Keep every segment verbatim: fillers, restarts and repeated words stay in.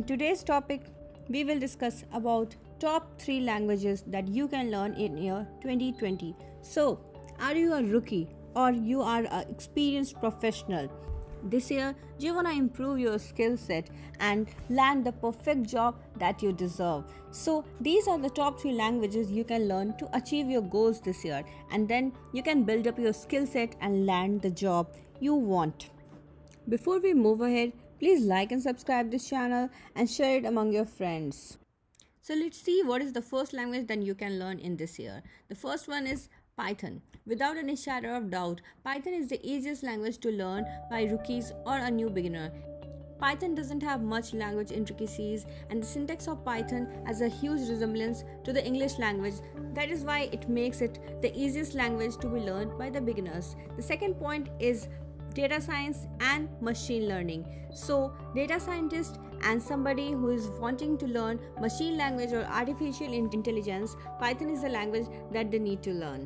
In today's topic, we will discuss about top three languages that you can learn in year twenty twenty. So, are you a rookie or you are an experienced professional? This year, you want to improve your skill set and land the perfect job that you deserve. So, these are the top three languages you can learn to achieve your goals this year, and then you can build up your skill set and land the job you want. Before we move ahead, please like and subscribe this channel and share it among your friends. So let's see what is the first language that you can learn in this year. The first one is Python. Without any shadow of doubt, Python is the easiest language to learn by rookies or a new beginner. Python doesn't have much language intricacies, and the syntax of Python has a huge resemblance to the English language. That is why it makes it the easiest language to be learned by the beginners. The second point is data science and machine learning. So data scientist and somebody who is wanting to learn machine language or artificial intelligence, Python is the language that they need to learn.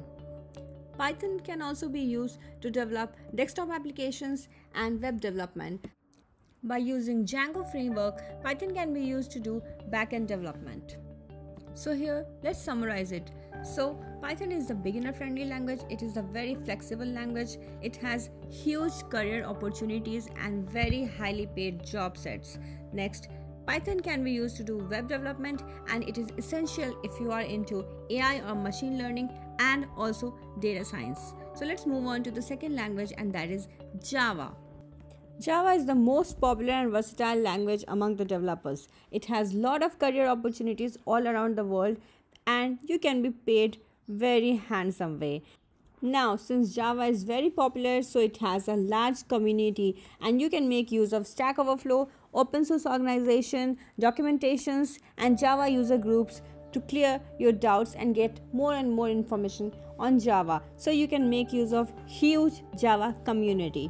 Python can also be used to develop desktop applications and web development. By using Django framework, Python can be used to do backend development. So here, let's summarize it. So Python is the beginner friendly language. It is a very flexible language. It has huge career opportunities and very highly paid job sets. Next, Python can be used to do web development, and it is essential if you are into A I or machine learning and also data science. So let's move on to the second language, and that is Java. Java is the most popular and versatile language among the developers. It has a lot of career opportunities all around the world, and you can be paid very handsome way. Now, since Java is very popular, so it has a large community, and you can make use of Stack Overflow, open source organization, documentations, and Java user groups to clear your doubts and get more and more information on Java. So you can make use of huge Java community.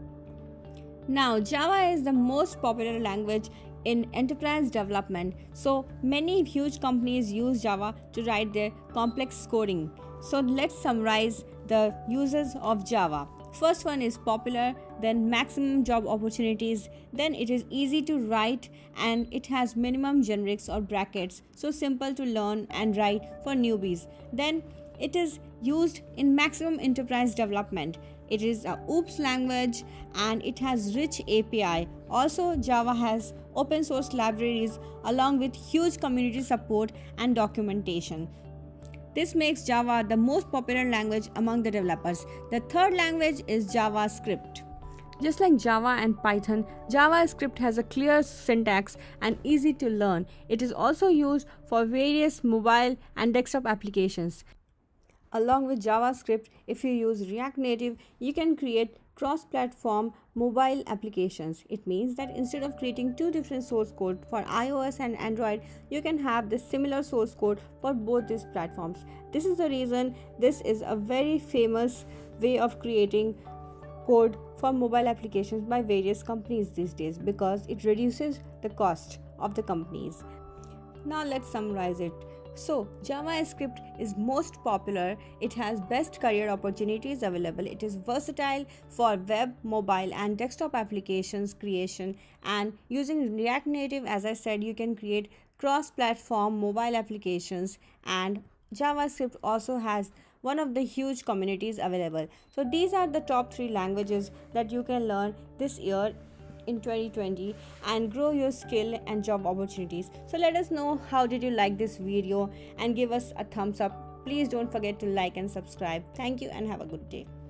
Now, Java is the most popular language in enterprise development. So many huge companies use Java to write their complex coding. So let's summarize the uses of Java. First one is popular, then maximum job opportunities, then it is easy to write and it has minimum generics or brackets, so simple to learn and write for newbies. Then it is used in maximum enterprise development. It is a OOPS language and it has rich A P I. Also, Java has open source libraries along with huge community support and documentation. This makes Java the most popular language among the developers. The third language is JavaScript. Just like Java and Python, JavaScript has a clear syntax and easy to learn. It is also used for various mobile and desktop applications. Along with JavaScript, if you use React Native, you can create cross-platform mobile applications. It means that instead of creating two different source code for iOS and Android, you can have the similar source code for both these platforms. This is the reason this is a very famous way of creating code for mobile applications by various companies these days, because it reduces the cost of the companies. Now let's summarize it. So, JavaScript is most popular. It has best career opportunities available. It is versatile for web, mobile and desktop applications creation, and using React Native, as I said, you can create cross-platform mobile applications, and JavaScript also has one of the huge communities available. So these are the top three languages that you can learn this year in twenty twenty and grow your skill and job opportunities. So let us know how did you like this video and give us a thumbs up. Please don't forget to like and subscribe. Thank you and have a good day.